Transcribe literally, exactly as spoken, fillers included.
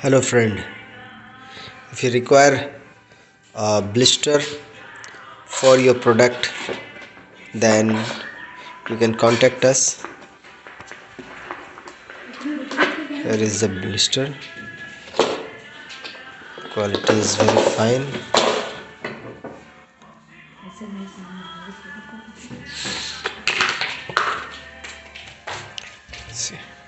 Hello friend, if you require a blister for your product, then you can contact us. Here is the blister. Quality is very fine. See.